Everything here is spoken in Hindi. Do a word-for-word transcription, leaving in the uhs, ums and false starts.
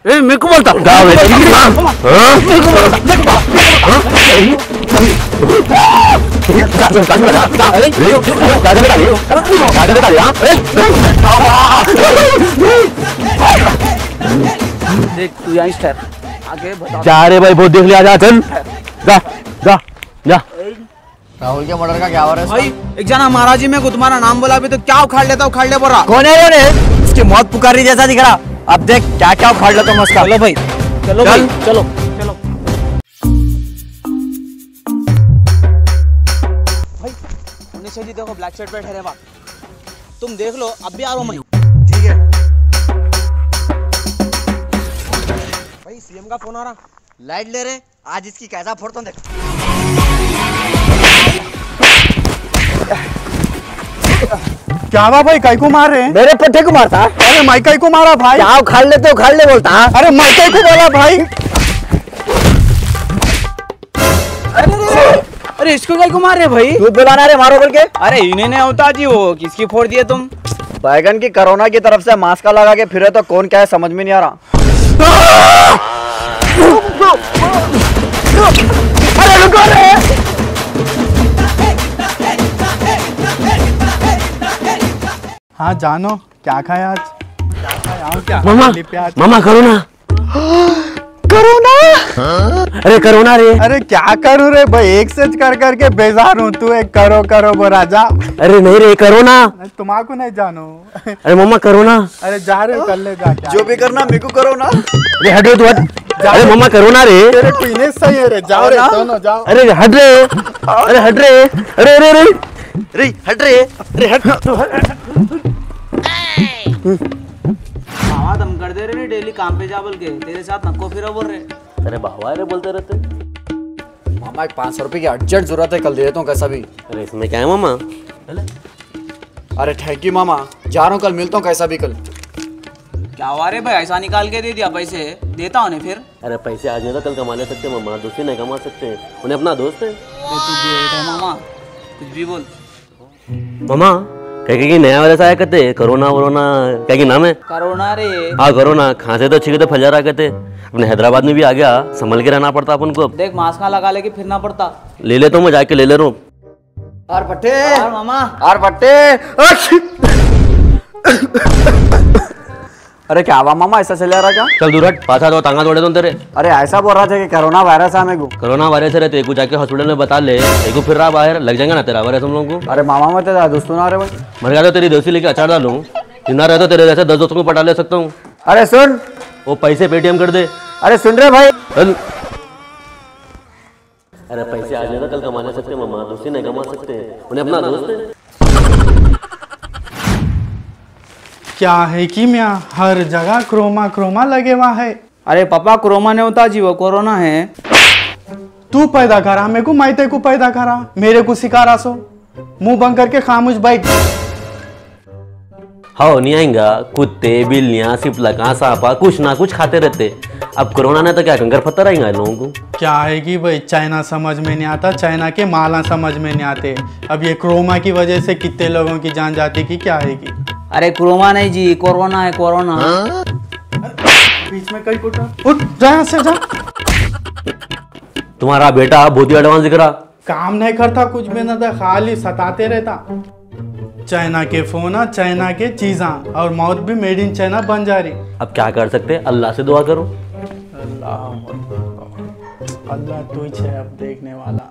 ए मेरे को बोलता गाँव है तेरी माँ हाँ मेरे को बोलता मेरे को देख तू यहाँ ठहर आगे बता जा रे भाई बहुत देख लिया जा चल जा जा जा राहुल के मर्डर का क्या हो रहा है भाई? एक जना महाराजी में को तुम्हारा नाम बोला भी तो क्या उखाड़ लेता उखाड़ ले बोल रहा। कौन है रे? उसकी मौत पुकारी जैसा दिख रहा। अब देख क्या क्या उखाड़ लेता हूँ उसका। चलो भाई चलो भाई चलो चलो भाई उन्नीस जी देखो ब्लैक शर्ट पे ठहरे वहाँ तुम देख लो अब भी आ रहा हूँ मैं। ठीक है भाई सीएम का फोन आ रहा। लाइट ले रहे आज इसकी कैसा फोड़ता हूँ देख। क्या हुआ भाई काई को मार रहे हैं? मेरे पट्टे को मारता। अरे मैं काई को मारा भाई? क्या उखाड़ ले तो उखाड़ ले बोलता। अरे मैं काई को बोला भाई? अरे इसको काय को मार रहे भाई? तू बुलाना रे मारो करके। अरे इन्हें नहीं होता जी वो किसकी फोड़ दिए तुम? बैगन की कोरोना की तरफ से मास्क लगा के फिरे तो कौन क्या है समझ में नहीं आ रहा। अरे रुको रे। हाँ जानो क्या खाया आज? क्या खाया क्या? मामा मामा करोना करोना अरे करोना रे। अरे क्या करूँ रे भाई एक सच कर करके बेजार हूँ। तू एक करो करो वो राजा। अरे नहीं रे करोना तुम्हारा नहीं जानो। अरे मामा करोना अरे जा रहे कर ले जा जो भी करना मेरे को करो ना। अरे हट रे तू हट। अरे मामा करोना रे। तेरे पीने सही है रे जाओ रे दोनों जाओ। अरे हट रे अरे हट रे अरे अरे अरे रे हट रे अरे हट। मामा दम कर दे रहे डेली काम पे जा बोल के तेरे साथ नको फिरो बोल रहे। अरे बाबा रे बोलते रहते। मामा एक पाँच सौ रुपए की अर्जेंट जरूरत है कल दे देता हूँ कैसा भी। अरे इसमें क्या है मामा? अरे थैंक यू मामा जा रहा हूँ कल मिलता हूँ कैसा भी कल। क्या हुआ रे भाई ऐसा निकाल के दे दिया पैसे देता उन्हें फिर। अरे पैसे आज नहीं तो कल कमा ले सकते मामा दूसरी नहीं कमा सकते उन्हें अपना दोस्त है। तू बेट है मामा कुछ भी बोल। मामा क्या क्या नया वाला सा आया करते कोरोना वोरोना क्या की नाम है? कोरोना रे। हाँ कोरोना खांसे तो अच्छी तो फैला रहा कहते अपने हैदराबाद में भी आ गया संभल के रहना पड़ता अपन को। देख मास्क लगा लेके फिरना पड़ता। ले लेता हूँ मैं जाके ले ले रहा हूँ। आर पट्टे यार मामा आर पट्टे। अरे क्या हुआ मामा ऐसा चल रहा क्या? चल दूर हट पाछा दो तांगा तोड़े तो तेरे। अरे ऐसा बोल रहा था कि कोरोना वायरस है मेरे को। कोरोना वायरस रहते एक जाके हॉस्पिटल में बता ले एक फिर रहा बाहर लग जाएगा ना तेरा वायरस हम लोगों को। अरे मामा मैं तेरा दोस्तों ना। अरे भाई मर गया तो तेरी दोस्ती लेके अचार डालूं जिंदा रहता तेरे जैसे दस दोस्तों को पटा ले सकता हूँ। अरे सुन वो पैसे पेटीएम कर दे। अरे सुन रहे भाई। चल अरे पैसे आज नहीं तो कल कमा ले सकते मामा दूसरी नहीं कमा सकते उन्हें अपना दोस्त है। क्या है कि मैं हर जगह क्रोमा क्रोमा लगे हुआ है। अरे पापा कोरोना नहीं होता जी वो कोरोना है। तू पैदा करा मेरे को मैं तेरे को पैदा करा मेरे को सिखा रहा सो मुंह बंद करके खामोश बैठ। हाँ नहीं आएगा कुत्ते बिल्लियाँ सिपलका सांपा कुछ ना कुछ खाते रहते। अब कोरोना ने तो क्या कंकर पत्थर आएगा लोगों को। क्या है कि भाई चाइना समझ में नहीं आता चाइना के माला समझ में नहीं आते। अब ये कोरोना की वजह से कितने लोगों की जान जाती की क्या है कि। अरे कोरोना नहीं जी कोरोना है कोरोना। बीच में कई कुटा उठ जा से जा। तुम्हारा बेटा बहुत ही एडवांस दिख रहा। काम नहीं करता कुछ भी ना था खाली सताते रहता। चाइना के फोन चाइना के चीजा और मौत भी मेड इन चाइना बन जा रही। अब क्या कर सकते अल्लाह से दुआ करो। अल्लाह अल्लाह तू ही है अब देखने वाला।